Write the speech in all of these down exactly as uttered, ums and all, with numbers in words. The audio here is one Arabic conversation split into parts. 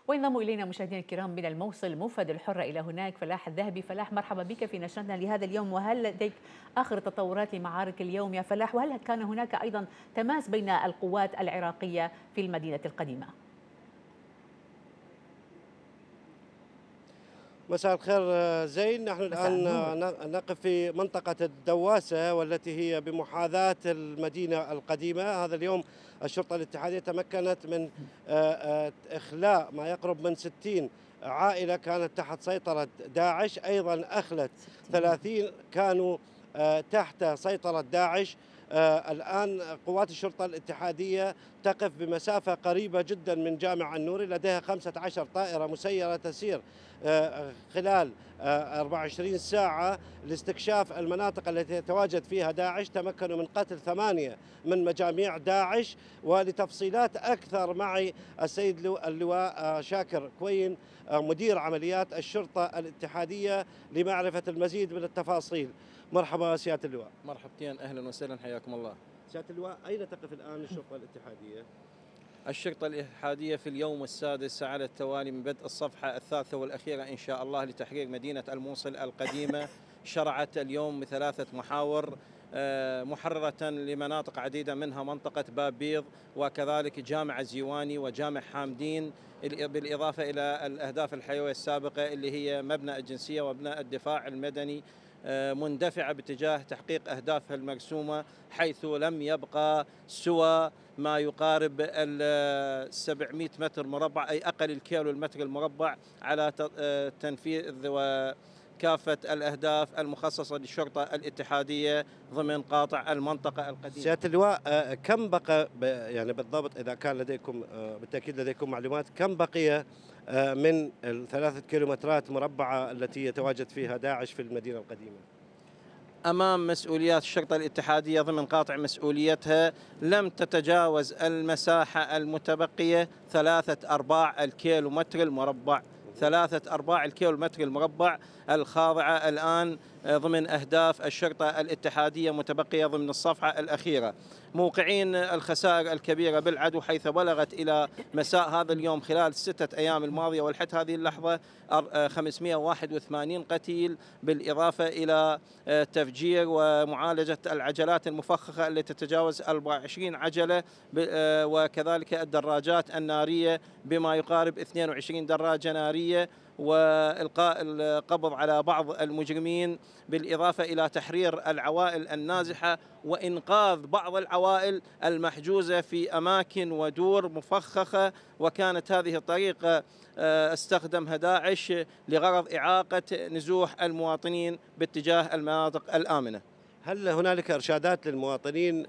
وينضم إلينا مشاهدينا الكرام من الموصل موفد الحرة إلى هناك فلاح الذهبي. فلاح، مرحبا بك في نشرتنا لهذا اليوم، وهل لديك آخر التطورات لمعارك اليوم يا فلاح؟ وهل كان هناك أيضا تماس بين القوات العراقية في المدينة القديمة؟ مساء الخير زين. نحن مساء الآن النور. نقف في منطقة الدواسة والتي هي بمحاذاة المدينة القديمة. هذا اليوم الشرطة الاتحادية تمكنت من إخلاء ما يقرب من ستين عائلة كانت تحت سيطرة داعش، أيضا أخلت ثلاثين كانوا تحت سيطرة داعش. آه الآن قوات الشرطة الاتحادية تقف بمسافة قريبة جدا من جامع النوري، لديها خمسة عشر طائرة مسيرة تسير آه خلال آه أربع وعشرين ساعة لاستكشاف المناطق التي يتواجد فيها داعش. تمكنوا من قتل ثمانية من مجاميع داعش. ولتفصيلات أكثر معي السيد اللواء آه شاكر كوين آه مدير عمليات الشرطة الاتحادية لمعرفة المزيد من التفاصيل. مرحبا سيادة اللواء. مرحبتين، أهلا وسهلا، حياكم الله. سيادة اللواء، أين تقف الآن الشرطة الاتحادية؟ الشرطة الاتحادية في اليوم السادس على التوالي من بدء الصفحة الثالثة والأخيرة إن شاء الله لتحرير مدينة الموصل القديمة. شرعت اليوم بثلاثة محاور محررة لمناطق عديدة، منها منطقة باب بيض وكذلك جامع الزيواني وجامع حامدين، بالإضافة إلى الأهداف الحيوية السابقة اللي هي مبنى الجنسية ومبنى الدفاع المدني، مندفعة باتجاه تحقيق أهدافها المرسومة، حيث لم يبقى سوى ما يقارب ال سبعمئة متر مربع، أي أقل الكيلو المتر المربع، على تنفيذ وكافة الأهداف المخصصة للشرطة الاتحادية ضمن قاطع المنطقة القديمة. سيادة اللواء، كم بقى يعني بالضبط، إذا كان لديكم بالتأكيد لديكم معلومات، كم بقي من الثلاثة كيلومترات مربعة التي يتواجد فيها داعش في المدينة القديمة؟ أمام مسؤوليات الشرطة الاتحادية ضمن قاطع مسؤوليتها لم تتجاوز المساحة المتبقية ثلاثة أرباع الكيلو متر المربع، ثلاثة أرباع الكيلو متر المربع الخاضعة الآن ضمن أهداف الشرطة الاتحادية متبقية ضمن الصفحة الأخيرة. موقعين الخسائر الكبيرة بالعدو، حيث بلغت إلى مساء هذا اليوم خلال الستة أيام الماضية ولحد هذه اللحظة خمسمئة وواحد وثمانين قتيل، بالإضافة إلى تفجير ومعالجة العجلات المفخخة التي تتجاوز أربعة وعشرين عجلة، وكذلك الدراجات النارية بما يقارب اثنين وعشرين دراجة نارية، وإلقاء القبض على بعض المجرمين، بالإضافة إلى تحرير العوائل النازحة وإنقاذ بعض العوائل المحجوزة في أماكن ودور مفخخة. وكانت هذه الطريقة استخدمها داعش لغرض إعاقة نزوح المواطنين باتجاه المناطق الآمنة. هل هنالك إرشادات للمواطنين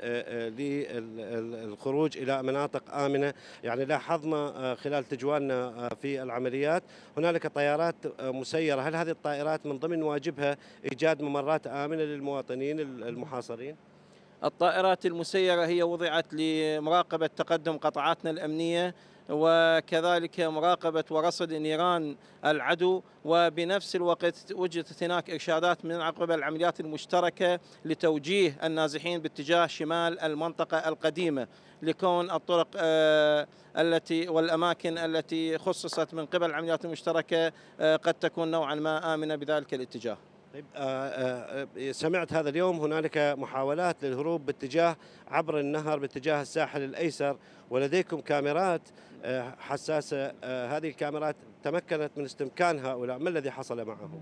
للخروج إلى مناطق آمنة؟ يعني لاحظنا خلال تجوالنا في العمليات هنالك طائرات مسيرة، هل هذه الطائرات من ضمن واجبها إيجاد ممرات آمنة للمواطنين المحاصرين؟ الطائرات المسيرة هي وضعت لمراقبة تقدم قطاعاتنا الأمنية، وكذلك مراقبة ورصد نيران العدو، وبنفس الوقت وجدت هناك إرشادات من قبل العمليات المشتركة لتوجيه النازحين باتجاه شمال المنطقة القديمة، لكون الطرق التي والأماكن التي خصصت من قبل العمليات المشتركة قد تكون نوعا ما آمنة بذلك الاتجاه. طيب، آآ آآ سمعت هذا اليوم هنالك محاولات للهروب باتجاه عبر النهر باتجاه الساحل الأيسر، ولديكم كاميرات حساسة، هذه الكاميرات تمكنت من استمكان هؤلاء، ما الذي حصل معهم؟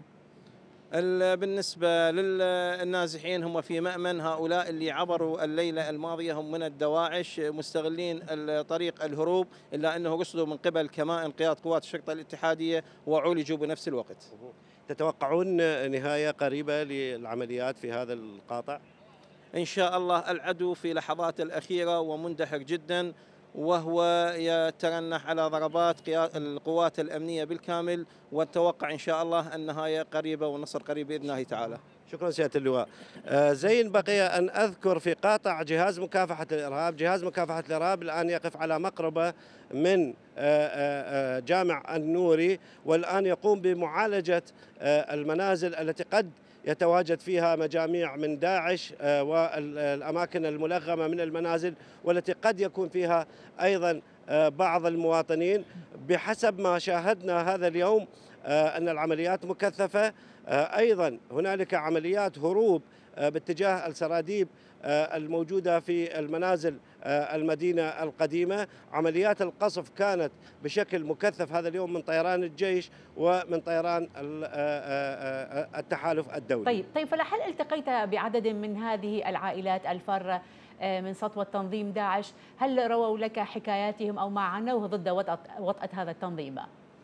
بالنسبة للنازحين هم في مأمن. هؤلاء اللي عبروا الليلة الماضية هم من الدواعش مستغلين طريق الهروب، إلا أنه رصدوا من قبل كمائن قيادة قوات الشرطة الاتحادية وعولجوا بنفس الوقت. تتوقعون نهاية قريبة للعمليات في هذا القاطع؟ إن شاء الله. العدو في لحظات الأخيرة ومندحر جدا، وهو يترنح على ضربات القوات الأمنية بالكامل، ونتوقع إن شاء الله النهاية قريبة والنصر قريب بإذن الله تعالى. شكرا سيادة اللواء. آه زين، بقي أن أذكر في قاطع جهاز مكافحة الإرهاب، جهاز مكافحة الإرهاب الآن يقف على مقربة من آه آه جامع النوري، والآن يقوم بمعالجة آه المنازل التي قد يتواجد فيها مجاميع من داعش والأماكن الملغمة من المنازل، والتي قد يكون فيها أيضا بعض المواطنين. بحسب ما شاهدنا هذا اليوم أن العمليات مكثفة. أيضا هنالك عمليات هروب باتجاه السراديب الموجودة في المنازل المدينة القديمة. عمليات القصف كانت بشكل مكثف هذا اليوم من طيران الجيش ومن طيران التحالف الدولي. طيب طيب فلاح، هل التقيت بعدد من هذه العائلات الفارة من سطوة تنظيم داعش؟ هل رووا لك حكاياتهم أو ما عنوه ضد وطأة, وطأة هذا التنظيم؟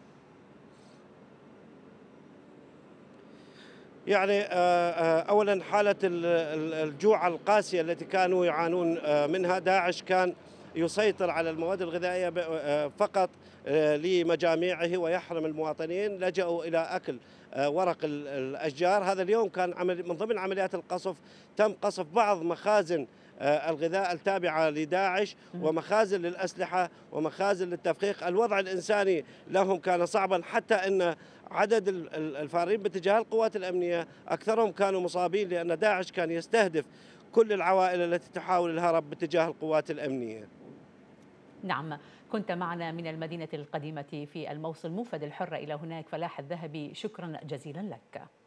يعني أولا حالة الجوع القاسية التي كانوا يعانون منها. داعش كان يسيطر على المواد الغذائية فقط لمجاميعه ويحرم المواطنين، لجأوا إلى أكل ورق الأشجار. هذا اليوم كان من ضمن عمليات القصف تم قصف بعض مخازن الغذاء التابعة لداعش ومخازن للأسلحة ومخازن للتفخيخ. الوضع الإنساني لهم كان صعبا، حتى أن عدد الفارين باتجاه القوات الأمنية أكثرهم كانوا مصابين، لأن داعش كان يستهدف كل العوائل التي تحاول الهرب باتجاه القوات الأمنية. نعم، كنت معنا من المدينة القديمة في الموصل موفد الحرة إلى هناك فلاح الذهبي، شكرا جزيلا لك.